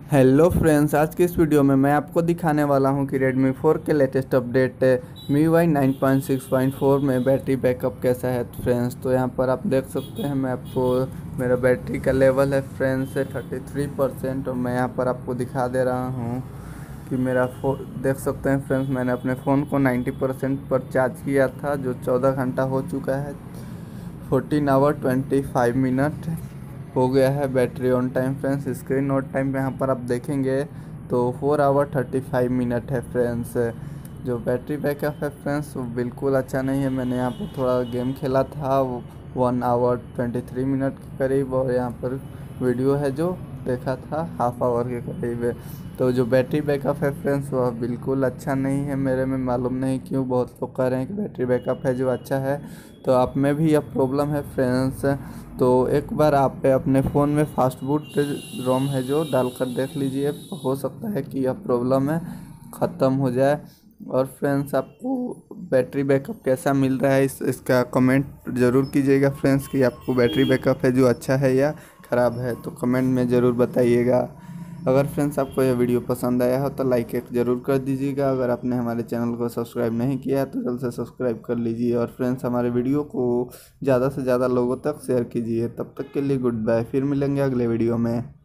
Hello friends, आज की इस वीडियो में मैं आपको दिखाने वाला हूं कि Redmi 4 के लेटेस्ट अपडेट MIUI 9.6.4 में बैटरी बैकअप कैसा है फ्रेंड्स। तो यहां पर आप देख सकते हैं, मैं आपको मेरा बैटरी का लेवल है फ्रेंड्स 33%। और मैं यहां पर आपको दिखा दे रहा हूं कि मेरा देख सकते हैं फ्रेंड्स, मैंने अपने फ़ोन को 90% पर चार्ज किया था, जो 14 घंटा हो चुका है। 14 आवर 25 मिनट हो गया है battery on time friends. Screen on time यहाँ पर आप देखेंगे तो 4 आवर 35 मिनट है फ्रेंड्स। जो बैटरी बैकअप है फ्रेंड्स वो बिल्कुल अच्छा नहीं है। मैंने यहाँ पर थोड़ा गेम खेला था, 1 आवर 23 मिनट के करीब, और यहाँ पर वीडियो है जो देखा था हाफ आवर के करीब है। तो जो बैटरी बैकअप है फ्रेंड्स वह बिल्कुल अच्छा नहीं है। मेरे में मालूम नहीं क्यों बहुत लोग कह रहे हैं कि बैटरी बैकअप है जो अच्छा है, तो आप में भी यह प्रॉब्लम है फ्रेंड्स। तो एक बार आप अपने फ़ोन में फास्ट बूट रोम है जो डालकर देख लीजिए, हो सकता है कि यह प्रॉब्लम है ख़त्म हो जाए। और फ्रेंड्स, आपको बैटरी बैकअप कैसा मिल रहा है इसका कमेंट ज़रूर कीजिएगा फ्रेंड्स, कि आपको बैटरी बैकअप है जो अच्छा है या ख़राब है, तो कमेंट में ज़रूर बताइएगा। अगर फ्रेंड्स आपको यह वीडियो पसंद आया हो तो लाइक एक ज़रूर कर दीजिएगा। अगर आपने हमारे चैनल को सब्सक्राइब नहीं किया है तो जल्द से सब्सक्राइब कर लीजिए। और फ्रेंड्स, हमारे वीडियो को ज़्यादा से ज़्यादा लोगों तक शेयर कीजिए। तब तक के लिए गुड बाय, फिर मिलेंगे अगले वीडियो में।